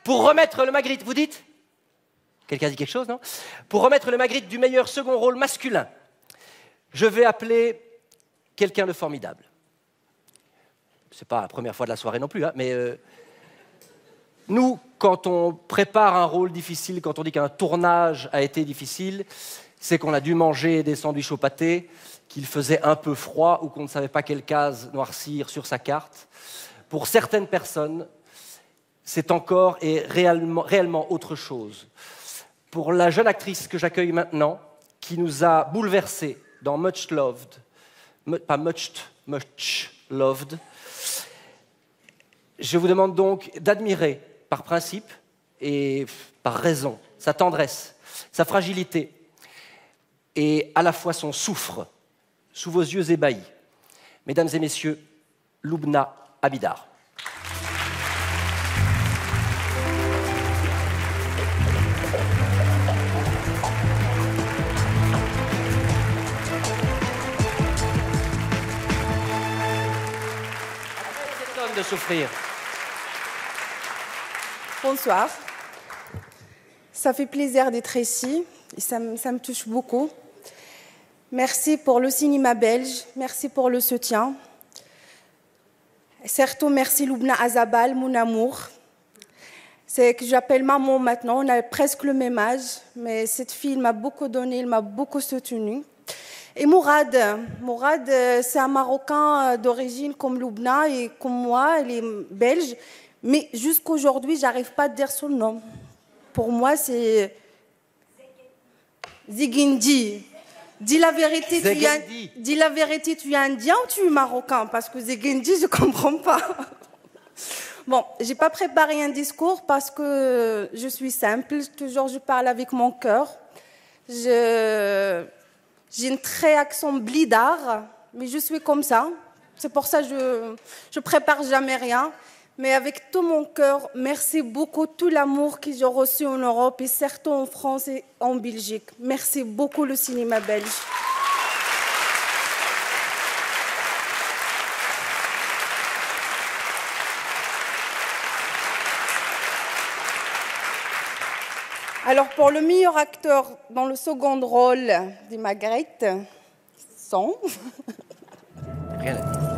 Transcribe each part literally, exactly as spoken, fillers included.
Pour remettre le Magritte, vous dites? Quelqu'un dit quelque chose, non? Pour remettre le Magritte du meilleur second rôle masculin, je vais appeler quelqu'un de formidable. C'est pas la première fois de la soirée non plus, hein, mais euh, nous, quand on prépare un rôle difficile, quand on dit qu'un tournage a été difficile, c'est qu'on a dû manger des sandwichs au pâté, qu'il faisait un peu froid ou qu'on ne savait pas quelle case noircir sur sa carte. Pour certaines personnes, c'est encore et réellement, réellement autre chose. Pour la jeune actrice que j'accueille maintenant, qui nous a bouleversés dans Much Loved, pas Much, Much Loved, je vous demande donc d'admirer par principe et par raison sa tendresse, sa fragilité et à la fois son souffre sous vos yeux ébahis. Mesdames et messieurs, Lubna Abidar. De souffrir. Bonsoir. Ça fait plaisir d'être ici et ça, me, ça me touche beaucoup. Merci pour le cinéma belge, merci pour le soutien. Surtout merci Lubna Azabal, mon amour. C'est que j'appelle maman maintenant, on a presque le même âge, mais cette fille m'a beaucoup donné, elle m'a beaucoup soutenue. Et Mourad, Mourad, c'est un Marocain d'origine comme Lubna et comme moi, elle est belge. Mais jusqu'à aujourd'hui, je n'arrive pas à dire son nom. Pour moi, c'est Ziguindi. Dis la vérité, tu es, dis la vérité, tu es indien ou tu es marocain? Parce que Ziguindi, je ne comprends pas. Bon, je n'ai pas préparé un discours parce que je suis simple. Toujours, je parle avec mon cœur. Je... J'ai une très accent blidard, mais je suis comme ça. C'est pour ça que je ne prépare jamais rien. Mais avec tout mon cœur, merci beaucoup tout l'amour que j'ai reçu en Europe et surtout en France et en Belgique. Merci beaucoup le cinéma belge. Alors, pour le meilleur acteur dans le second rôle de Magritte, son. Rien à dire.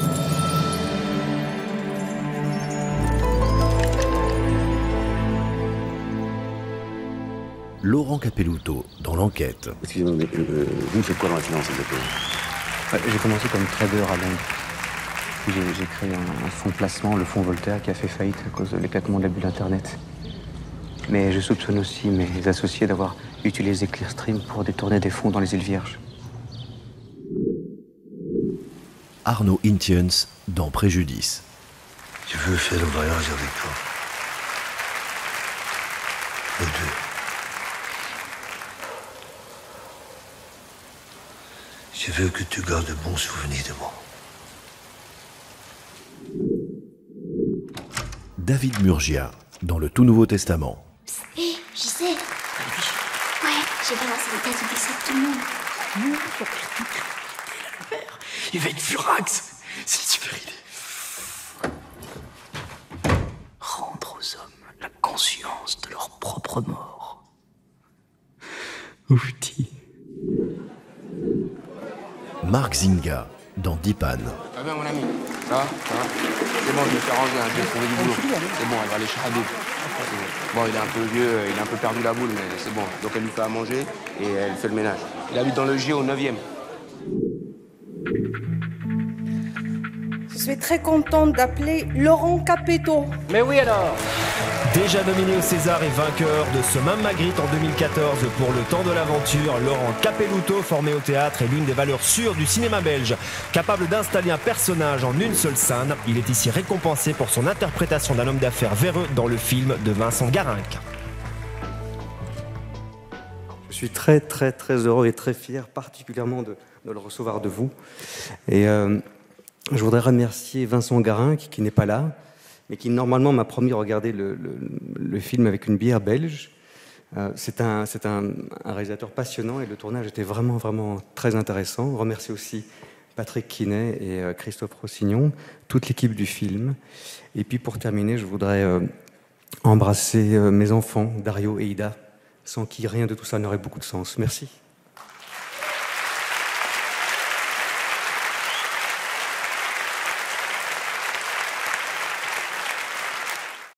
Laurent Capelluto, dans l'enquête. Excusez-moi, mais euh, vous faites quoi dans la finance exactement? J'ai commencé comme trader à Londres. Puis j'ai, j'ai créé un, un fonds de placement, le fonds Voltaire, qui a fait faillite à cause de l'éclatement de la bulle Internet. Mais je soupçonne aussi mes associés d'avoir utilisé Clearstream pour détourner des fonds dans les îles Vierges. Arnaud Intjens, dans Préjudice. Je veux faire le voyage avec toi. Nous deux. Je veux que tu gardes de bons souvenirs de moi. David Murgia, dans le Tout Nouveau Testament. Hé, hey, je sais. Ouais, j'ai balancé les dates du décès de tout le monde. Il va être furax. C'est une super idée. Rendre aux hommes la conscience de leur propre mort. Outi. Marc Zinga, dans Dipan. Ah ben mon ami, ça va, ça va. C'est bon, je me suis arrangé, hein, je vais trouver du boulot. C'est bon, elle va aller chez Habib. Bon, il est un peu vieux, il a un peu perdu la boule, mais c'est bon. Donc elle lui fait à manger et elle fait le ménage. Il habite dans le J au neuvième. Je suis très contente d'appeler Laurent Capetto. Mais oui alors. Déjà nominé au César et vainqueur de ce même Magritte en deux mille quatorze pour Le Temps de l'aventure, Laurent Capelluto, formé au théâtre, est l'une des valeurs sûres du cinéma belge. Capable d'installer un personnage en une seule scène, il est ici récompensé pour son interprétation d'un homme d'affaires véreux dans le film de Vincent Garinck. Je suis très très très heureux et très fier, particulièrement de, de le recevoir de vous. Et euh, je voudrais remercier Vincent Garinck, qui n'est pas là, mais qui normalement m'a promis de regarder le, le, le film avec une bière belge. Euh, c'est un, c'est un, un réalisateur passionnant et le tournage était vraiment, vraiment très intéressant. Je remercie aussi Patrick Quinet et euh, Christophe Rossignon, toute l'équipe du film. Et puis pour terminer, je voudrais euh, embrasser mes enfants, Dario et Ida, sans qui rien de tout ça n'aurait beaucoup de sens. Merci.